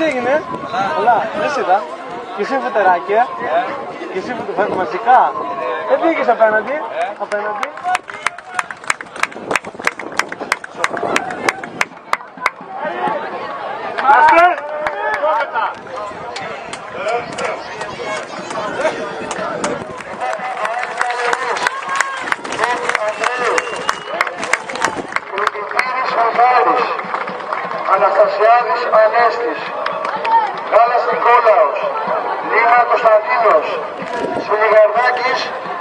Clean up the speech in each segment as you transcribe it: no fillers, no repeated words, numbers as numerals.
τι έγινε? Καλά, δεν είδα. Και εσύ φουτεράκι, και εσύ φουτεράκι μαζικά. Τι πήγες απέναντι? Απέναντι. Αναστασιάδης Ανέστης, Γάλλας Νικόλαος, Λίνα Κωνσταντίνος, Σιλιγαρδάκης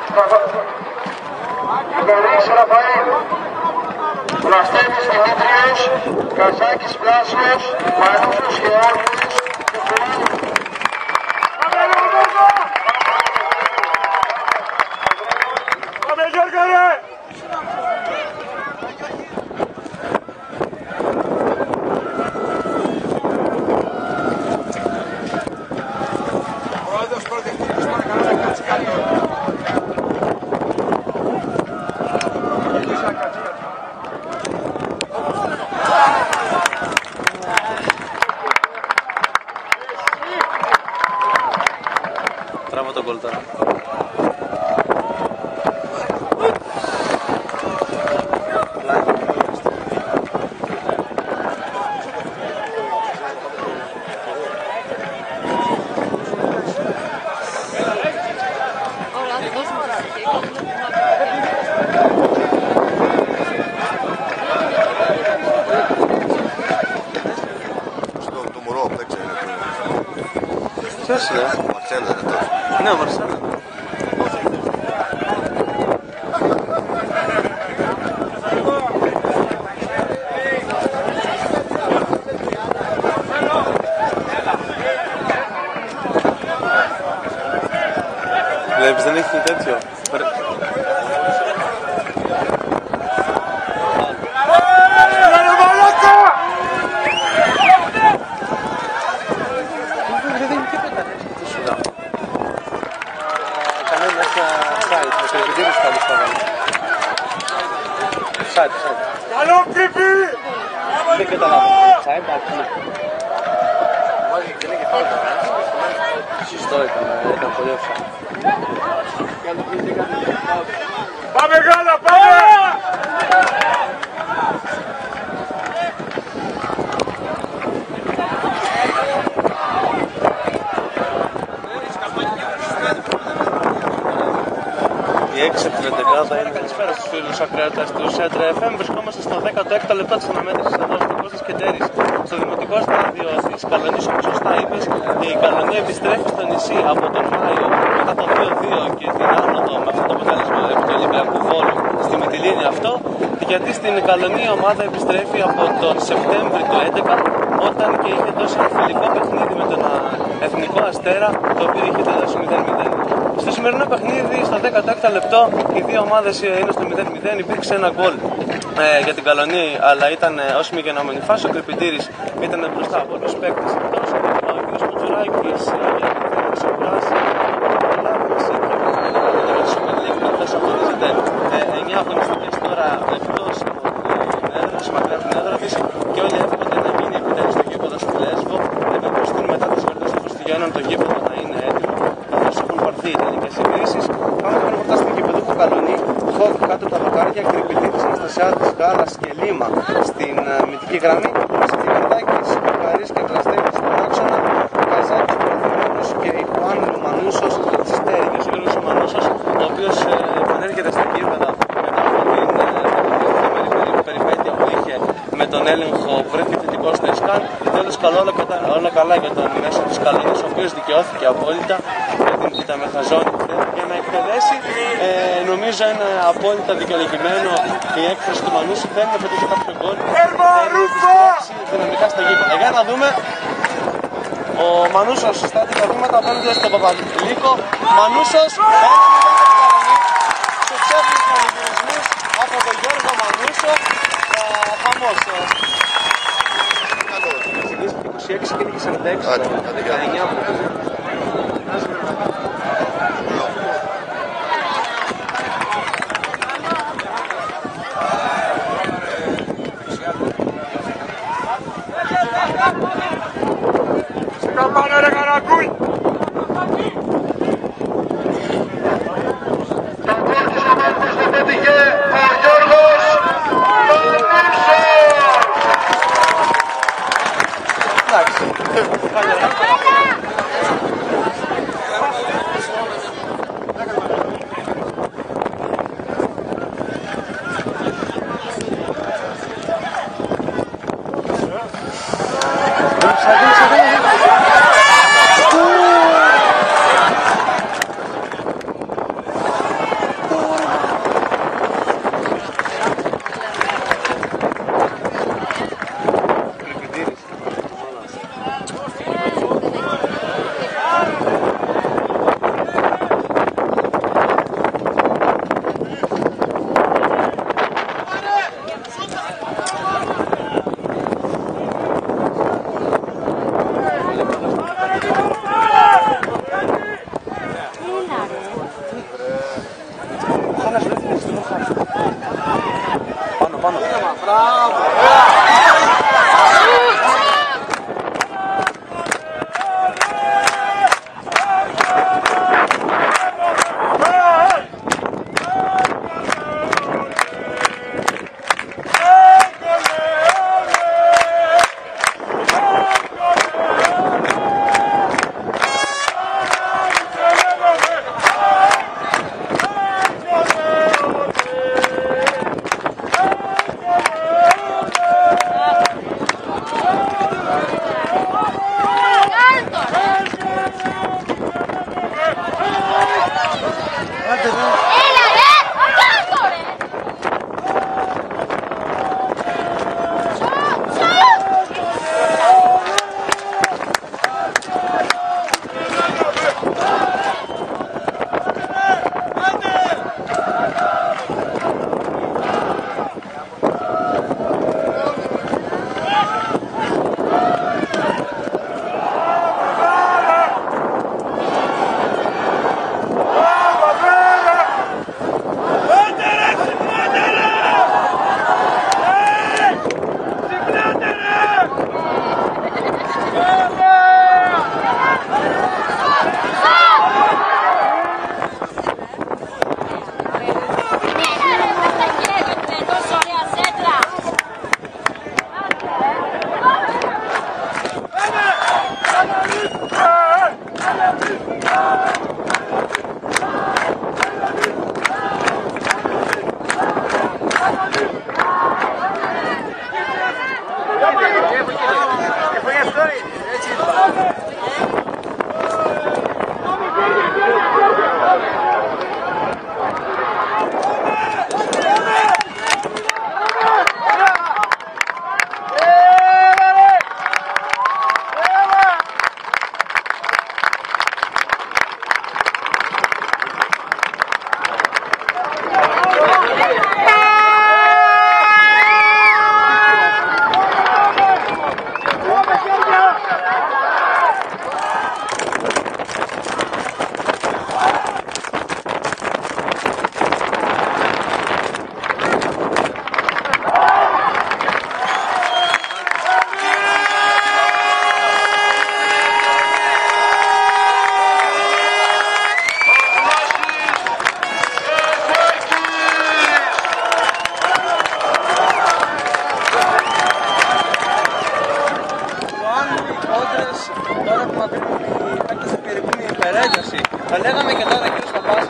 Ιβερής Ραφαήλ, Βλαστένης Δημήτριος, Καζάκης Πλάσιος, Μανούσος Γεώργιος και Φουάνου. Πάμε Γιώργο ρε! Τράβω τον γκολ τώρα. Το μωρό, δεν ξέρω. Ποιος είναι? Μαρσέλο είναι αυτό. Ναι, ο Μαρσέλο. Βλέπεις, δεν έχει τέτοιο. Καλό κρυφί! Δεν καταλαβαίνω. Εντάξει. Σωστό ήταν πολύ εύσα. Πάμε Γάλλα, πάμε! Η έξι από την εντεκάδα είναι. Καλησπέρα στους φίλους ακροατές του Centra FM. Βρισκόμαστε στο 16ο λεπτό της αναμέτρησης εδώ στο Κώστας Κεντέρης, στο Δημοτικό Στάδιο της Καλονής. Όπως σωστά είπες, η Καλονή επιστρέφει στο νησί από τον Μάιο μετά το 2-2 και την άνοδο με αυτό το αποτέλεσμα επί του Ολυμπιακού Βόλου στη Μυτιλήνη αυτό. Γιατί στην Καλονή η ομάδα επιστρέφει από τον Σεπτέμβρη του 2011, όταν και είχε δώσει ένα φιλικό παιχνίδι με τον Εθνικό Αστέρα, το οποίο είχε τελειώσει 0-0. Στο σημερινό παιχνίδι, στο 16ο λεπτό, οι δύο ομάδες είναι στο 0-0. Υπήρξε ένα γκολ για την Καλονή, αλλά ήταν ως μη γεννόμενη φάση. Ο Κρυπητήρης ήταν μπροστά από πολλούς παίκτες. Ο κ. Μουτζουράκης για την ξεκουράσει. Αλλά 9 αγωνιστικές τώρα εκτός από την έδρα της, μακριά από την έδρα της, και όλοι εύχονται να μείνει επιτέλους στο γήπεδο στο Λέσβο. Ελπίζουν μετά τις γιορτές των Χριστουγέννων το γήπεδο να είναι έτοιμο, καθώς έχουν πάρθει οι τελικές συγκρίσεις. Πάμε λοιπόν μετά στην γηπεδούχο Καλονή, Χόκ κάτω τα δοκάρια, Κρυπητήρης, Αναστασιάδης, Γάλλας και Λίμα στην μυντική γραμμή, Σιλιγαρδάκης, Καρής και Βλαστένης στον άξονα, Καζάκης, Προθυμένος και Ιχουάνου Μανούσος στις τέριγες. Ο Γιώργος Μανούσος, ο οποίος επανέρχεται στα γήπεδα μετά από την περιπέτεια που είχε με τον έλεγχο που βρέθηκε θετικό στο ΕΣΚΑΝ. Τέλος όλα καλά για τον μέσο της Καλονής, ο οποίος δικαιώθηκε απόλυτα για την ήττα με Χαζόνι για να εκτελέσει. Νομίζω είναι απόλυτα δικαιολογημένο η έκφραση του Μανούσου. Θέλει να πετύχει κάποιο γκολ. Δυναμικά στα γήπεδα. Για να δούμε. Ο Μανούσος στα άτυπα βήματα απέναντι στον Παπαδηλίκο. Μανούσος, σε ξέφνους πανηγυρισμούς από τον Γιώργο Μανούσο. Χαμός. 26 και νίκη 46. 19 τηλεόραση. Θα λέγαμε και τώρα κύριο Παπάς,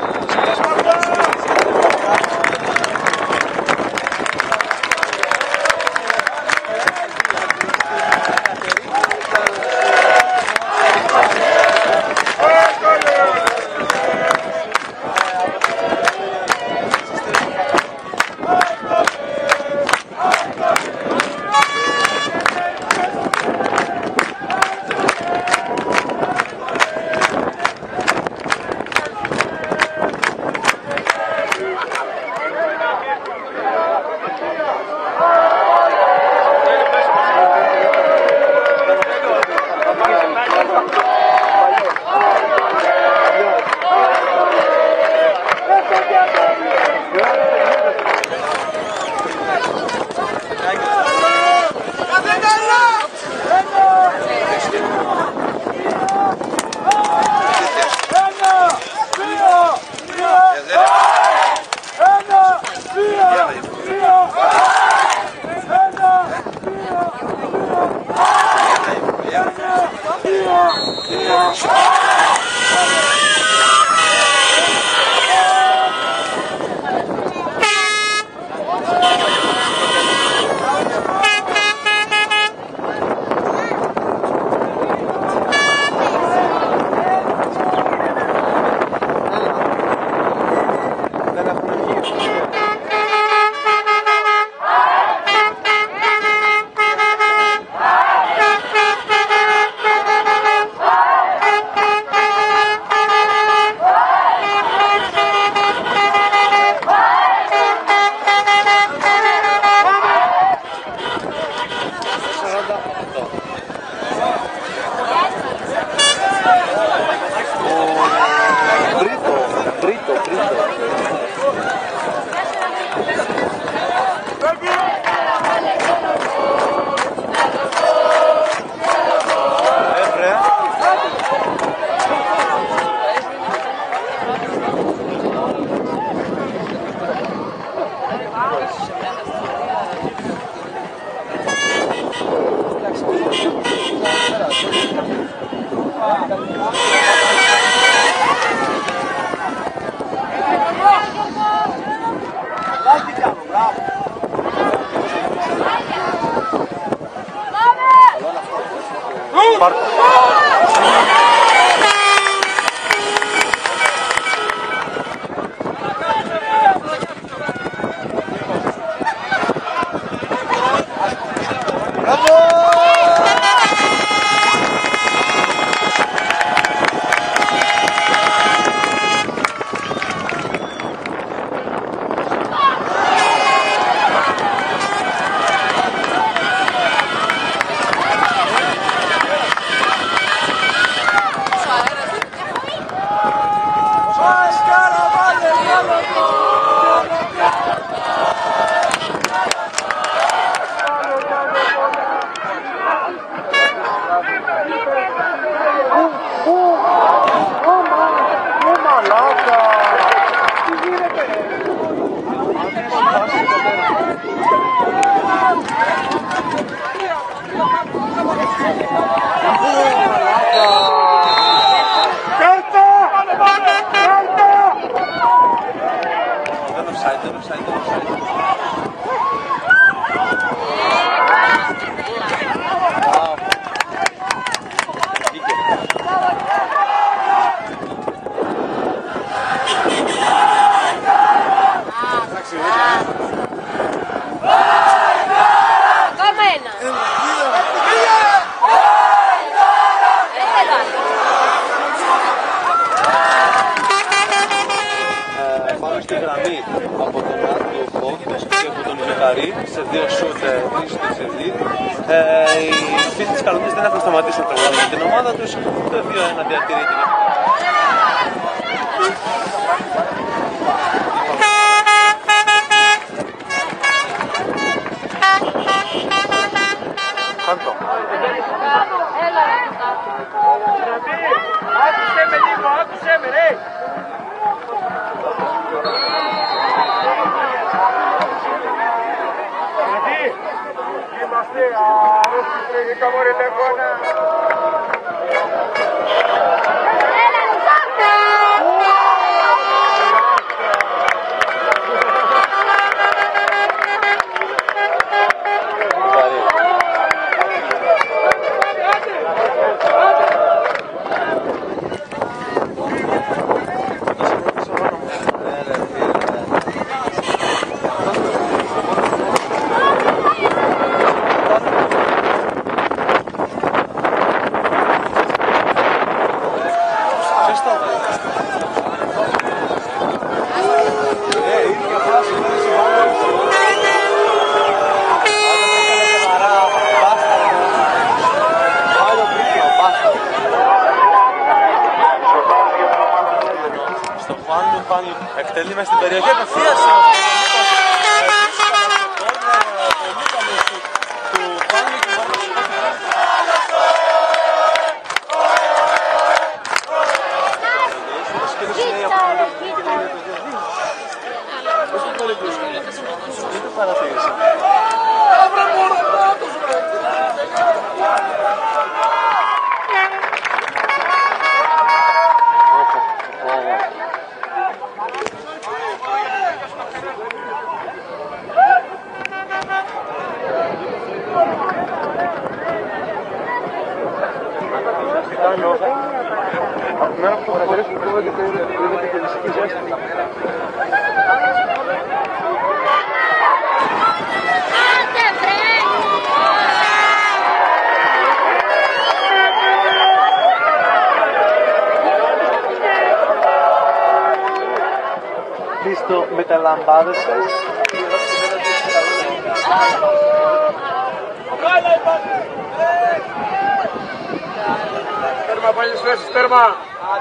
σε δύο σούτ οι φίλοι της Καλονίας δεν έχουν σταματήσει να τραγουδάνε την ομάδα τους. Το 2-1 διατηρείται. Άκουσε με λίγο, άκουσε με, ρε! Είμαστε αρρώστοι τρίγικα μωρέ λεγόνα. Πάνλου εκτελεί μες στην περιοχή απευθείας ο Visto με τα λαμπάδες σας. Τέρμα παλιές θέσεις, τέρμα!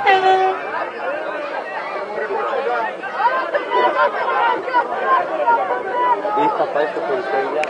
Ή θα πάει στο περιστέρια.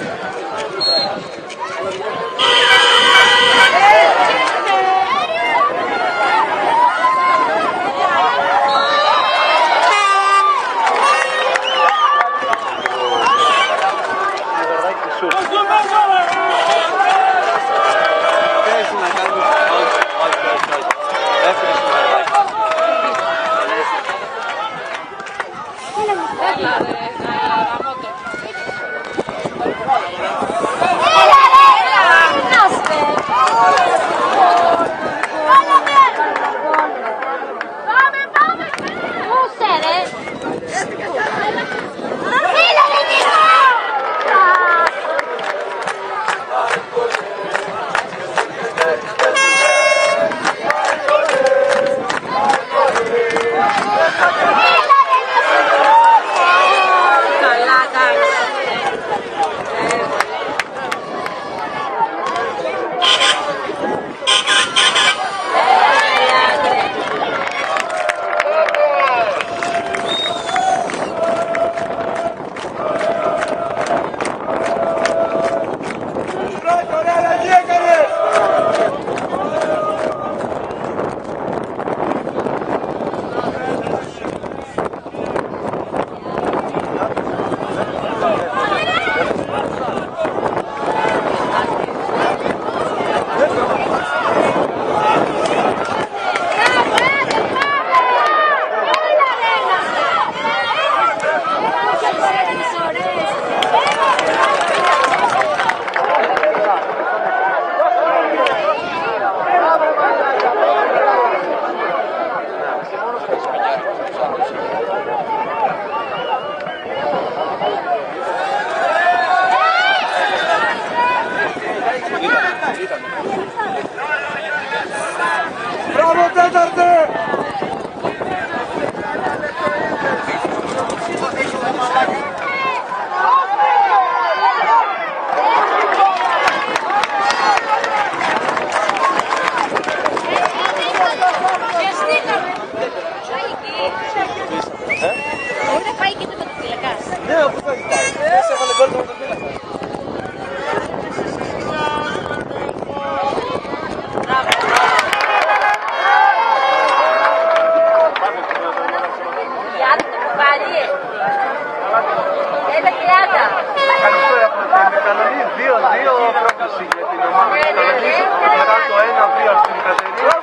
Μπράβο τέταρτε! Μπορεί να πάει και το τερματοφύλακας. Ναι, όπου θα έχει πάει. Έτσι έβαλε γκολ το τερματοφύλακα. Γιάννη το κουβάλι. Έλα χιλιάτα. Καλησπέρα από την Καλονή. 2-2 πρόκληση για την ομάδα της Καλονής. Μετά το 1-2 στην Κατερία.